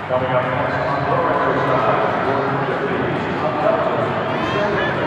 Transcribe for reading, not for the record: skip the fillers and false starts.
Coming up next on Lower Exercise, 450, up to